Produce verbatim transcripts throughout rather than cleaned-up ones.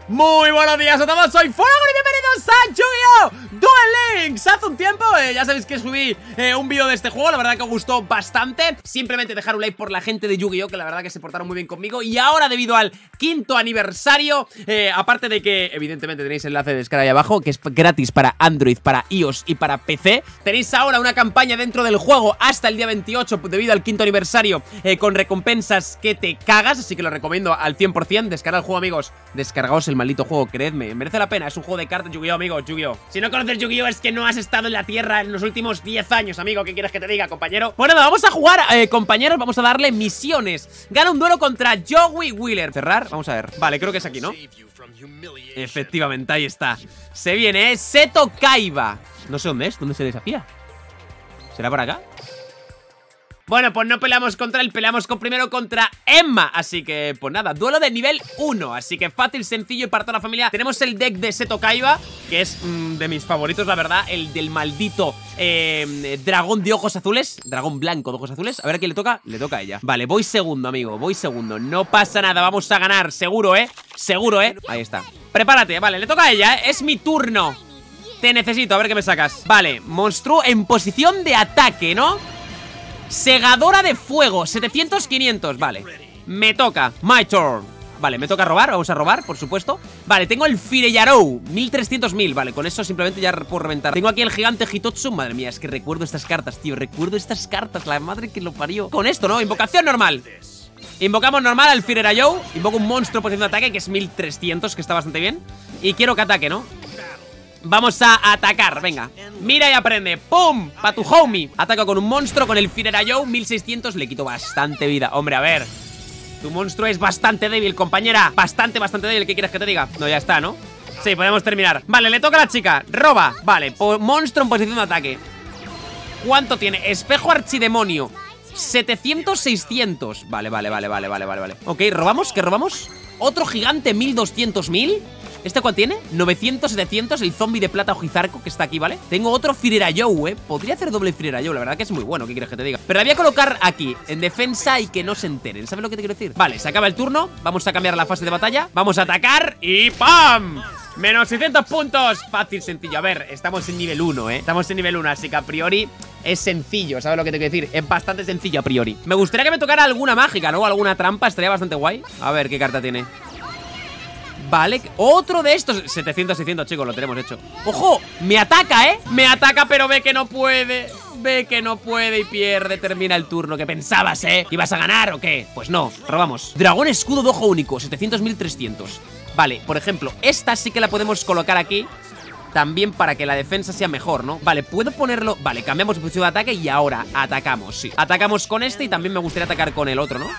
Muy buenos días a todos, soy Fuego y bienvenidos a Yu-Gi-Oh! Duel Links. Hace un tiempo, eh, ya sabéis que subí eh, un vídeo de este juego, la verdad que os gustó bastante. Simplemente dejar un like por la gente de Yu-Gi-Oh! Que la verdad que se portaron muy bien conmigo. Y ahora, debido al quinto aniversario, eh, aparte de que evidentemente tenéis el enlace de descarga ahí abajo, que es gratis para Android, para iOS y para P C, tenéis ahora una campaña dentro del juego hasta el día veintiocho, debido al quinto aniversario, eh, con recompensas que te cagas, así que lo recomiendo al cien por cien. Descarga el juego, amigos, descargaos el maldito juego, creedme, merece la pena. Es un juego de cartas, Yu-Gi-Oh, amigos, Yu-Gi-Oh. Si no conoces Yu-Gi-Oh es que no has estado en la tierra en los últimos diez años, amigo. ¿Qué quieres que te diga, compañero? Bueno, vamos a jugar, eh, compañeros, vamos a darle misiones. Gana un duelo contra Joey Wheeler. Cerrar, vamos a ver. Vale, creo que es aquí, ¿no? Efectivamente, ahí está. Se viene, ¿eh? Seto Kaiba. No sé dónde es, ¿dónde se desafía? ¿Será por acá? Bueno, pues no peleamos contra él, peleamos con, primero contra Emma. Así que, pues nada, duelo de nivel uno. Así que fácil, sencillo y para toda la familia. Tenemos el deck de Seto Kaiba, que es mmm, de mis favoritos, la verdad. El del maldito eh, dragón de ojos azules. Dragón blanco de ojos azules. A ver a quién le toca. Le toca a ella. Vale, voy segundo, amigo, voy segundo. No pasa nada, vamos a ganar, seguro, ¿eh? Seguro, ¿eh? Ahí está. Prepárate, vale, le toca a ella, ¿eh? Es mi turno. Te necesito, a ver qué me sacas. Vale, monstruo en posición de ataque, ¿no? Segadora de fuego, setecientos, quinientos, vale. Me toca, my turn. Vale, me toca robar, vamos a robar, por supuesto. Vale, tengo el Fireyarou, mil trescientos mil. Vale, con eso simplemente ya puedo reventar. Tengo aquí el gigante Hitotsu, madre mía, es que recuerdo estas cartas, tío. Recuerdo estas cartas, la madre que lo parió. Con esto, ¿no? Invocación normal. Invocamos normal al Fireyarou. Invoco un monstruo por posición de ataque, que es mil trescientos, que está bastante bien. Y quiero que ataque, ¿no? Vamos a atacar, venga. Mira y aprende, ¡pum! Pa' tu homie. Ataco con un monstruo, con el Fireyarou, mil seiscientos. Le quito bastante vida, hombre, a ver. Tu monstruo es bastante débil, compañera. Bastante, bastante débil, ¿qué quieres que te diga? No, ya está, ¿no? Sí, podemos terminar. Vale, le toca a la chica, roba. Vale, monstruo en posición de ataque. ¿Cuánto tiene? Espejo archidemonio, setecientos, seiscientos. Vale, vale, vale, vale, vale, vale, vale. Ok, ¿robamos? ¿Qué robamos? Otro gigante, mil doscientos, mil. ¿Este cuál tiene? novecientos, setecientos, el zombie de plata ojizarco que está aquí, ¿vale? Tengo otro Fireyarou, ¿eh? Podría hacer doble Fireyarou, la verdad que es muy bueno, ¿qué quieres que te diga? Pero la voy a colocar aquí, en defensa y que no se enteren, ¿sabes lo que te quiero decir? Vale, se acaba el turno, vamos a cambiar la fase de batalla. Vamos a atacar y ¡pam! Menos seiscientos puntos, fácil, sencillo. A ver, estamos en nivel uno, ¿eh? Estamos en nivel uno, así que a priori es sencillo, ¿sabes lo que te quiero decir? Es bastante sencillo a priori. Me gustaría que me tocara alguna mágica, ¿no? Alguna trampa, estaría bastante guay. A ver qué carta tiene. Vale, otro de estos. Setecientos, seiscientos, chicos, lo tenemos hecho. ¡Ojo! Me ataca, ¿eh? Me ataca, pero ve que no puede. Ve que no puede y pierde. Termina el turno. ¿Qué pensabas, eh? ¿Ibas a ganar o qué? Pues no, robamos. Dragón escudo de ojo único, setecientos, mil trescientos. Vale, por ejemplo, esta sí que la podemos colocar aquí también para que la defensa sea mejor, ¿no? Vale, puedo ponerlo... Vale, cambiamos de posición de ataque y ahora atacamos, sí. Atacamos con este y también me gustaría atacar con el otro, ¿no?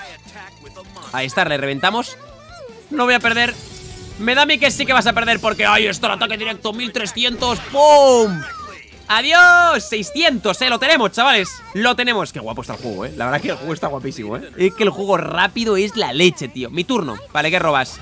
Ahí está, le reventamos. No voy a perder. Me da a mí que sí que vas a perder porque ahí está el ataque directo, mil trescientos, ¡pum! ¡Adiós! seiscientos, ¿eh? Lo tenemos, chavales. Lo tenemos. Qué guapo está el juego, ¿eh? La verdad que el juego está guapísimo, ¿eh? Es que el juego rápido es la leche, tío. Mi turno. Vale, ¿qué robas?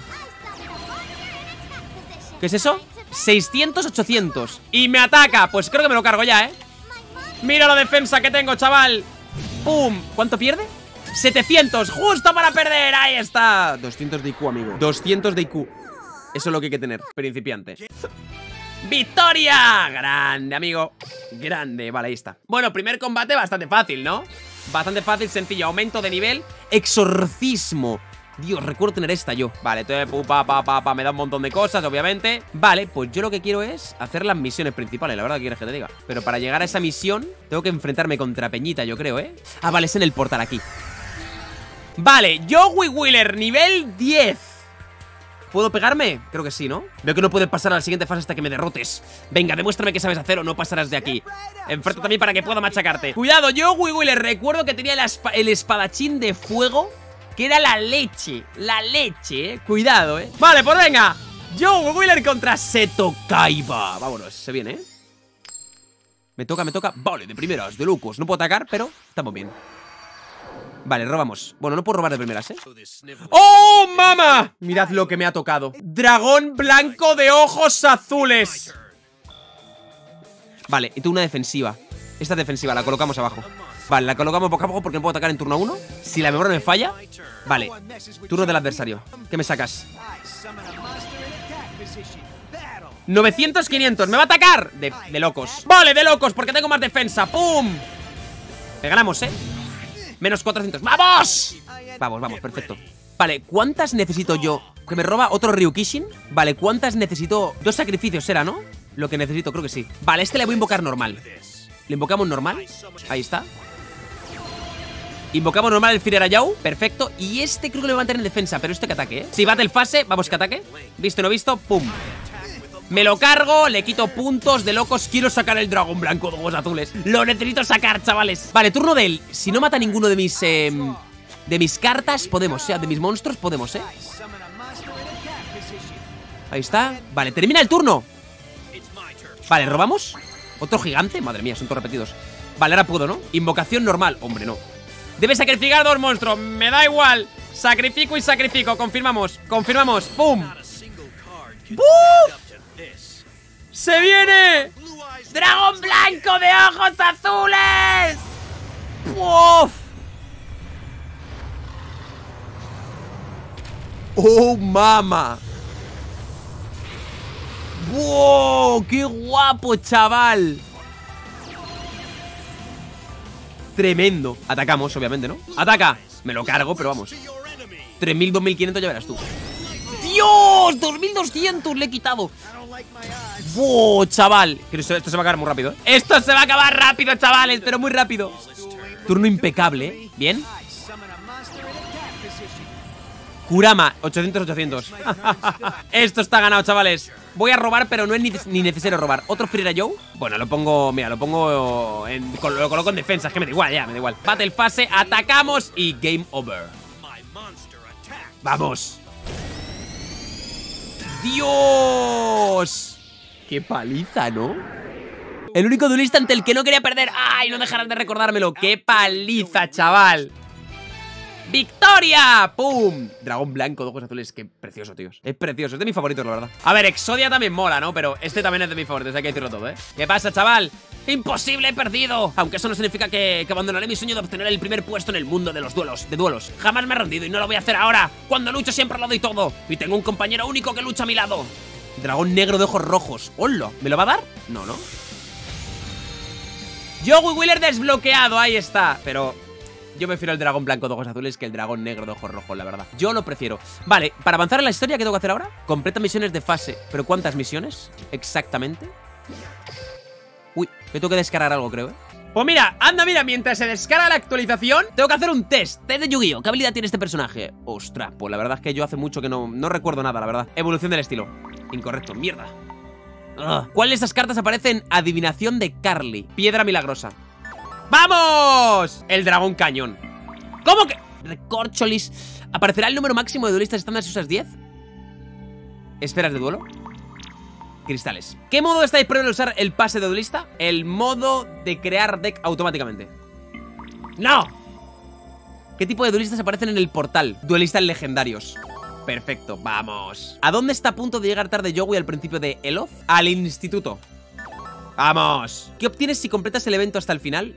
¿Qué es eso? seiscientos, ochocientos. Y me ataca. Pues creo que me lo cargo ya, ¿eh? Mira la defensa que tengo, chaval. ¡Pum! ¿Cuánto pierde? setecientos, justo para perder. Ahí está. doscientos de I Q, amigo. doscientos de I Q. Eso es lo que hay que tener, principiante. ¡Victoria! Grande, amigo. Grande, vale, ahí está. Bueno, primer combate bastante fácil, ¿no? Bastante fácil, sencillo. Aumento de nivel. Exorcismo. Dios, recuerdo tener esta yo. Vale, entonces, pa, pa, pa, pa, me da un montón de cosas, obviamente. Vale, pues yo lo que quiero es hacer las misiones principales, la verdad, ¿qué quieres que te diga? Pero para llegar a esa misión, tengo que enfrentarme contra Peñita, yo creo, ¿eh? Ah, vale, es en el portal aquí. Vale, Joey Wheeler, nivel diez. ¿Puedo pegarme? Creo que sí, ¿no? Veo que no puedes pasar a la siguiente fase hasta que me derrotes. Venga, demuéstrame que sabes hacer o no pasarás de aquí. Enfrenta también para que pueda machacarte. Cuidado, Joey Wheeler. Recuerdo que tenía el, el espadachín de fuego, que era la leche. La leche, ¿eh? Cuidado, ¿eh? Vale, pues venga. Joey Wheeler contra Seto Kaiba. Vámonos, se viene, ¿eh? Me toca, me toca. Vale, de primeras, de locos. No puedo atacar, pero estamos bien. Vale, robamos. Bueno, no puedo robar de primeras, ¿eh? ¡Oh, mamá! Mirad lo que me ha tocado. Dragón blanco de ojos azules. Vale, y tú una defensiva. Esta defensiva la colocamos abajo. Vale, la colocamos boca abajo porque no puedo atacar en turno uno. Si la memoria me falla. Vale, turno del adversario. ¿Qué me sacas? novecientos, quinientos. ¿Me va a atacar? De, de locos. Vale, de locos, porque tengo más defensa. ¡Pum! Le ganamos, ¿eh? Menos cuatrocientos. ¡Vamos! Vamos, vamos, perfecto. Vale, ¿cuántas necesito yo? ¿Que me roba otro Ryukishin? Vale, ¿cuántas necesito? Dos sacrificios era, ¿no? Lo que necesito, creo que sí. Vale, este le voy a invocar normal. ¿Le invocamos normal? Ahí está. Invocamos normal el Firerayau. Perfecto. Y este creo que lo voy a mantener en defensa. Pero este que ataque, ¿eh? Si Battle Phase, vamos que ataque. Visto, no visto, pum. Me lo cargo, le quito puntos de locos. Quiero sacar el dragón blanco de ojos azules. Lo necesito sacar, chavales. Vale, turno de él. Si no mata ninguno de mis... Eh, de mis cartas, podemos, o sea, de mis monstruos, podemos, ¿eh? Ahí está. Vale, termina el turno. Vale, ¿robamos? ¿Otro gigante? Madre mía, son todos repetidos. Vale, ahora puedo, ¿no? Invocación normal. Hombre, no. Debe sacrificar dos monstruos. Me da igual. Sacrifico y sacrifico. Confirmamos. Confirmamos. ¡Pum! ¡Buf! ¡Se viene! ¡Dragón blanco de ojos azules! ¡Uf! ¡Oh, mama! ¡Wow! ¡Qué guapo, chaval! Tremendo. Atacamos, obviamente, ¿no? ¡Ataca! Me lo cargo, pero vamos. tres mil, dos mil quinientos, ya verás tú. ¡Dios! dos mil doscientos le he quitado. ¡Wow, chaval! Esto, esto se va a acabar muy rápido, ¿eh? Esto se va a acabar rápido, chavales, pero muy rápido. Turno impecable, ¿eh? Bien. Kurama, ochocientos, ochocientos. Esto está ganado, chavales. Voy a robar, pero no es ni, ni necesario robar. ¿Otro Firerayou? Bueno, lo pongo, mira, lo pongo en, Lo coloco en defensa, es que me da igual, ya, me da igual. Battle Phase, atacamos y game over. Vamos. ¡Dios! ¡Qué paliza!, ¿no? El único duelista ante el que no quería perder. ¡Ay, no dejarás de recordármelo! ¡Qué paliza, chaval! ¡Victoria! ¡Pum! Dragón blanco de ojos azules. Qué precioso, tíos. Es precioso. Es de mis favoritos, la verdad. A ver, Exodia también mola, ¿no? Pero este también es de mis favoritos. Hay que decirlo todo, ¿eh? ¿Qué pasa, chaval? ¡Imposible! ¡He perdido! Aunque eso no significa que, que abandonaré mi sueño de obtener el primer puesto en el mundo de los duelos. De duelos. Jamás me he rendido y no lo voy a hacer ahora. Cuando lucho siempre lo doy todo. Y tengo un compañero único que lucha a mi lado. Dragón negro de ojos rojos. ¡Hola! ¿Me lo va a dar? No, ¿no? Joey Wheeler desbloqueado. Ahí está. Pero... yo prefiero el dragón blanco de ojos azules que el dragón negro de ojos rojos, la verdad. Yo lo prefiero. Vale, para avanzar en la historia, ¿qué tengo que hacer ahora? Completa misiones de fase. ¿Pero cuántas misiones? Exactamente. Uy, me tengo que descargar algo, creo, ¿eh? Pues mira, anda, mira, mientras se descarga la actualización, tengo que hacer un test. Test de Yu-Gi-Oh! ¿Qué habilidad tiene este personaje? Ostras, pues la verdad es que yo hace mucho que no, no recuerdo nada, la verdad. Evolución del estilo. Incorrecto, mierda. Ugh. ¿Cuál de estas cartas aparece en Adivinación de Carly? Piedra milagrosa. ¡Vamos! El dragón cañón. ¿Cómo que? Recorcholis. ¿Aparecerá el número máximo de duelistas estándar si usas diez? ¿Esferas de duelo? Cristales. ¿Qué modo está disponible al usar el pase de duelista? El modo de crear deck automáticamente. ¡No! ¿Qué tipo de duelistas aparecen en el portal? Duelistas legendarios. Perfecto, vamos. ¿A dónde está a punto de llegar tarde Joey al principio de Eloth? Al instituto. ¡Vamos! ¿Qué obtienes si completas el evento hasta el final?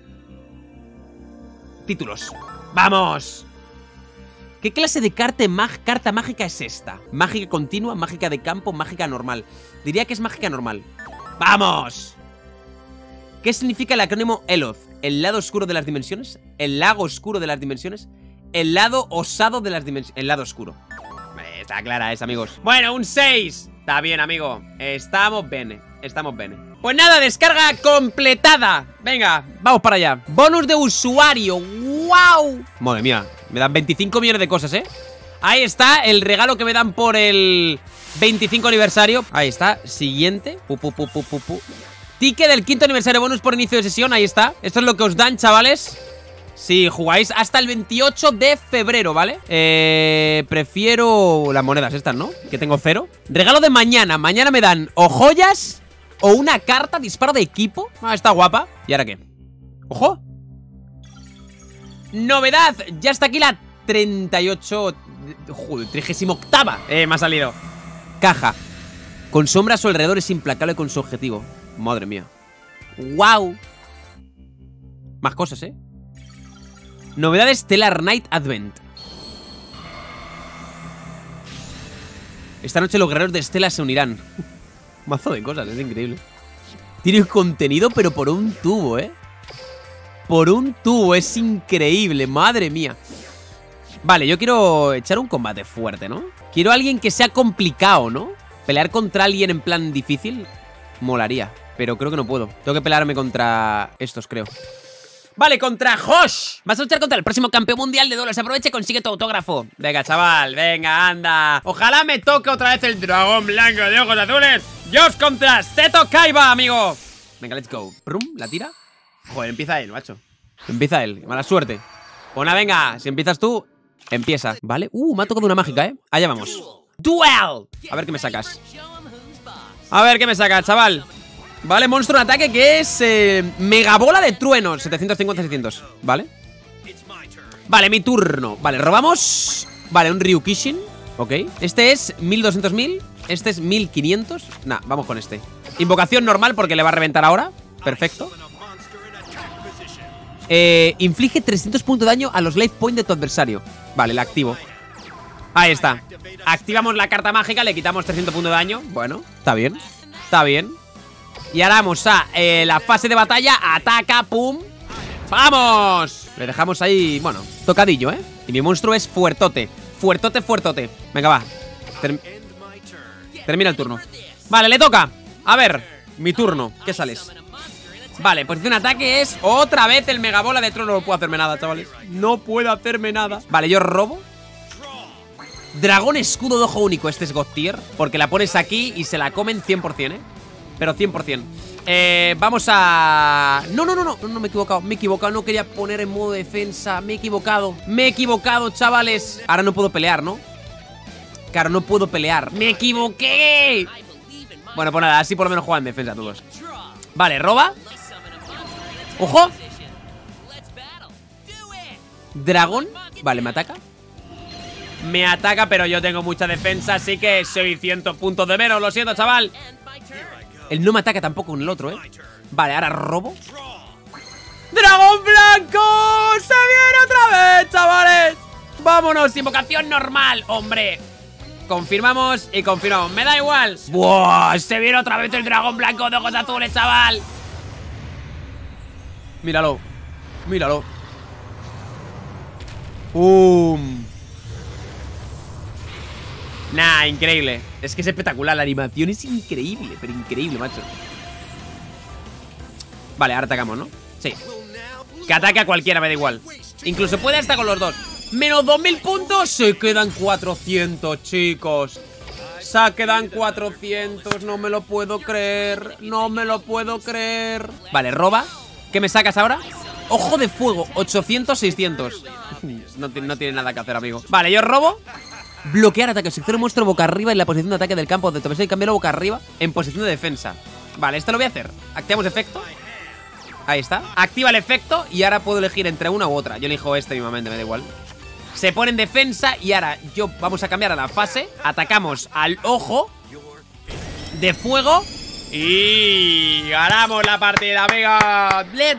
Títulos. ¡Vamos! ¿Qué clase de carta, mag carta mágica es esta? ¿Mágica continua, mágica de campo, mágica normal? Diría que es mágica normal. ¡Vamos! ¿Qué significa el acrónimo Eloth? ¿El lado oscuro de las dimensiones? ¿El lago oscuro de las dimensiones? ¿El lado osado de las dimensiones? El lado oscuro. Eh, está clara esa, amigos. Bueno, un seis. Está bien, amigo. Estamos bene. Estamos bene. Pues nada, descarga completada. Venga, vamos para allá. Bonus de usuario. ¡Wow! Madre mía, me dan veinticinco millones de cosas, ¿eh? Ahí está, el regalo que me dan por el veinticinco aniversario. Ahí está, siguiente. Pu, pu, pu, pu, pu, pu. Ticket del quinto aniversario, bonus por inicio de sesión. Ahí está, esto es lo que os dan, chavales. Si jugáis hasta el veintiocho de febrero, ¿vale? Eh, prefiero las monedas estas, ¿no? Que tengo cero. Regalo de mañana, mañana me dan o joyas o una carta, disparo de equipo. Ah, está guapa. ¿Y ahora qué? ¡Ojo! Novedad, ya está aquí la treinta y ocho... Joder, trigésima octava. Eh, me ha salido. Caja. Con sombra a su alrededor es implacable con su objetivo. Madre mía. ¡Wow! Más cosas, ¿eh? Novedades Stellar Night Advent. Esta noche los guerreros de Estela se unirán. Mazo de cosas, es increíble. Tiene contenido, pero por un tubo, ¿eh? Por un tubo, es increíble, madre mía. Vale, yo quiero echar un combate fuerte, ¿no? Quiero a alguien que sea complicado, ¿no? Pelear contra alguien en plan difícil molaría, pero creo que no puedo. Tengo que pelearme contra estos, creo. Vale, contra Josh. Vas a luchar contra el próximo campeón mundial de duelos. Aprovecha y consigue tu autógrafo. Venga, chaval, venga, anda. Ojalá me toque otra vez el dragón blanco de ojos azules. Josh contra Seto Kaiba, amigo. Venga, let's go. Prum, la tira. Joder, empieza él, macho. Empieza él, mala suerte. Bueno, venga, si empiezas tú, empieza. Vale, uh, me ha tocado una mágica, ¿eh? Allá vamos. Duel. A ver qué me sacas. A ver qué me sacas, chaval. Vale, monstruo en ataque que es eh, Megabola de trueno, setecientos cincuenta, seiscientos. Vale. Vale, mi turno. Vale, robamos. Vale, un Ryukishin. Ok. Este es mil doscientos mil. Este es mil quinientos. Nah, vamos con este. Invocación normal porque le va a reventar ahora. Perfecto. Eh, inflige trescientos puntos de daño a los life point de tu adversario. Vale, la activo. Ahí está. Activamos la carta mágica, le quitamos trescientos puntos de daño. Bueno, está bien. Está bien. Y ahora vamos a eh, la fase de batalla. Ataca, pum. ¡Vamos! Le dejamos ahí, bueno, tocadillo, ¿eh? Y mi monstruo es fuertote. Fuertote, fuertote. Venga, va. Term Termina el turno. Vale, le toca. A ver, mi turno. ¿Qué sales? Vale, posición de ataque es otra vez el megabola de trono. No puedo hacerme nada, chavales. No puedo hacerme nada. Vale, yo robo. Dragón escudo de ojo único. Este es God Tier, porque la pones aquí y se la comen cien por cien, ¿eh? Pero cien por cien. Eh, vamos a... No, no, no, no, no, me he equivocado. Me he equivocado, no quería poner en modo defensa. Me he equivocado, me he equivocado, chavales. Ahora no puedo pelear, ¿no? Claro, no puedo pelear. ¡Me equivoqué! Bueno, pues nada, así por lo menos juegan en defensa todos. Vale, roba. ¡Ojo! Dragón. Vale, me ataca. Me ataca, pero yo tengo mucha defensa, así que seiscientos puntos de menos. Lo siento, chaval. Él no me ataca tampoco con el otro, ¿eh? Vale, ahora robo. ¡Dragón blanco! ¡Se viene otra vez, chavales! ¡Vámonos! Invocación normal, hombre. Confirmamos y confirmamos. Me da igual. ¡Buah! Se viene otra vez el dragón blanco de ojos azules, chaval. Míralo. Míralo. ¡Um! Nah, increíble. Es que es espectacular. La animación es increíble, pero increíble, macho. Vale, ahora atacamos, ¿no? Sí. Que ataque a cualquiera, me da igual. Incluso puede hasta con los dos. Menos dos mil puntos. Se quedan cuatrocientos, chicos. Se quedan cuatrocientos. No me lo puedo creer. No me lo puedo creer. Vale, roba. ¿Qué me sacas ahora? Ojo de fuego. ochocientos, seiscientos. No, no tiene nada que hacer, amigo. Vale, yo robo. Bloquear ataque. Selecciona un monstruo boca arriba en la posición de ataque del campo de tu adversario y cambiarlo boca arriba en posición de defensa. Vale, esto lo voy a hacer. Activamos efecto. Ahí está. Activa el efecto y ahora puedo elegir entre una u otra. Yo elijo este mismamente, me da igual. Se pone en defensa y ahora yo vamos a cambiar a la fase. Atacamos al ojo de fuego y ganamos la partida, amigos. ¡Let's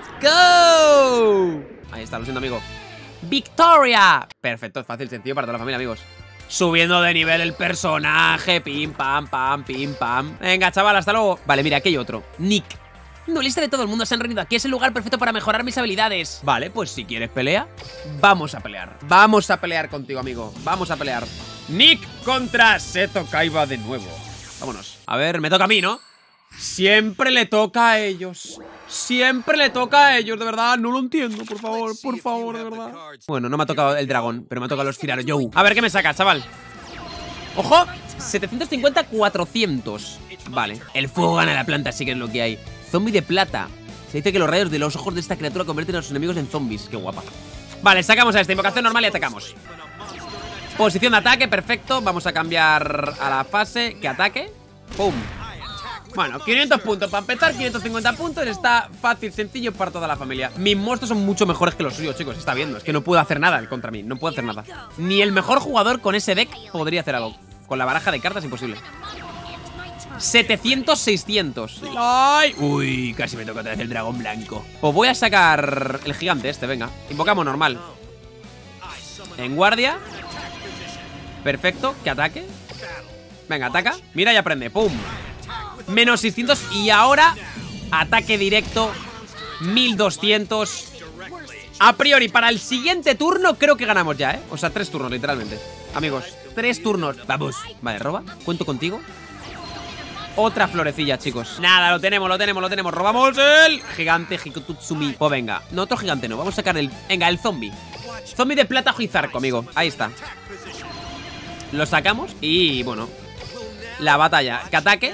go! Ahí está, lo siento, amigo. ¡Victoria! Perfecto, es fácil, sencillo para toda la familia, amigos. Subiendo de nivel el personaje. Pim, pam, pam, pim, pam. Venga, chaval, hasta luego. Vale, mira, aquí hay otro. Nick. Duelista de todo el mundo se han reunido aquí. Es el lugar perfecto para mejorar mis habilidades. Vale, pues si quieres pelea, vamos a pelear. Vamos a pelear contigo, amigo. Vamos a pelear. Nick contra Seto Kaiba de nuevo. Vámonos. A ver, me toca a mí, ¿no? Siempre le toca a ellos. Siempre le toca a ellos, de verdad. No lo entiendo, por favor, por favor, de verdad. Bueno, no me ha tocado el dragón, pero me ha tocado los Firaro Yo. A ver qué me saca, chaval. ¡Ojo! setecientos cincuenta, cuatrocientos. Vale, el fuego gana la planta, sí que es lo que hay. Zombie de plata. Se dice que los rayos de los ojos de esta criatura convierten a sus enemigos en zombies. Qué guapa. Vale, sacamos a esta invocación normal y atacamos. Posición de ataque, perfecto. Vamos a cambiar a la fase. Que ataque. ¡Pum! Bueno, quinientos puntos para empezar, quinientos cincuenta puntos. Está fácil, sencillo para toda la familia. Mis monstruos son mucho mejores que los suyos, chicos. Está viendo, es que no puedo hacer nada contra mí. No puedo hacer nada. Ni el mejor jugador con ese deck podría hacer algo. Con la baraja de cartas, imposible. setecientos, seiscientos. ¡Ay! Uy, casi me toca otra vez el dragón blanco. Pues voy a sacar el gigante este, venga. Invocamos normal. En guardia. Perfecto, que ataque. Venga, ataca. Mira y aprende. Pum. Menos seiscientos. Y ahora, ataque directo. mil doscientos. A priori, para el siguiente turno creo que ganamos ya, ¿eh? O sea, tres turnos, literalmente. Amigos, tres turnos. Vamos. Vale, roba. Cuento contigo. Otra florecilla, chicos. Nada, lo tenemos, lo tenemos, lo tenemos. Robamos el gigante Hikotutsumi. Pues venga. No, otro gigante no. Vamos a sacar el... Venga, el zombie. Zombie de plata Huizarco, amigo. Ahí está. Lo sacamos y, bueno, la batalla. Que ataque.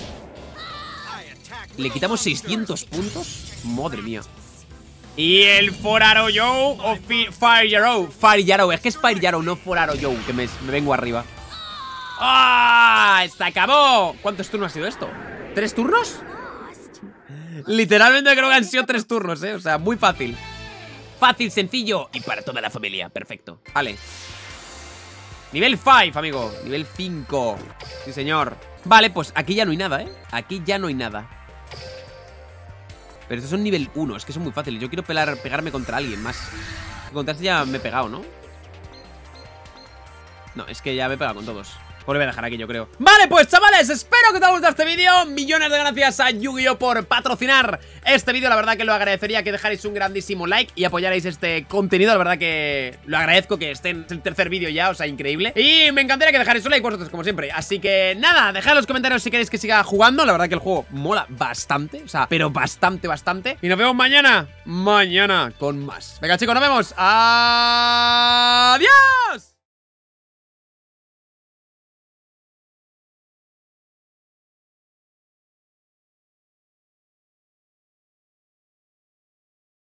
Le quitamos seiscientos puntos. Madre mía. Y el For Arrow Joe o Fire Arrow. Fire Arrow, es que es Fire Arrow, no For Arrow Joe. Que me, me vengo arriba. ¡Ah! ¡Se acabó! ¿Cuántos turnos ha sido esto? ¿Tres turnos? Literalmente creo que han sido tres turnos, ¿eh? O sea, muy fácil. Fácil, sencillo y para toda la familia. Perfecto. Vale. Nivel cinco, amigo. Nivel cinco. Sí, señor. Vale, pues aquí ya no hay nada, ¿eh? Aquí ya no hay nada. Pero estos son nivel uno. Es que son muy fáciles. Yo quiero pelar, pegarme contra alguien más. Contra este ya me he pegado, ¿no? No, es que ya me he pegado con todos. Pues lo voy a dejar aquí, yo creo. Vale, pues chavales, espero que te haya gustado este vídeo. Millones de gracias a Yu-Gi-Oh por patrocinar este vídeo. La verdad que lo agradecería que dejarais un grandísimo like y apoyarais este contenido. La verdad que lo agradezco que esté en el tercer vídeo ya, o sea, increíble. Y me encantaría que dejarais un like vosotros, como siempre. Así que nada, dejad en los comentarios si queréis que siga jugando. La verdad que el juego mola bastante, o sea, pero bastante, bastante. Y nos vemos mañana, mañana con más. Venga, chicos, nos vemos. Adiós.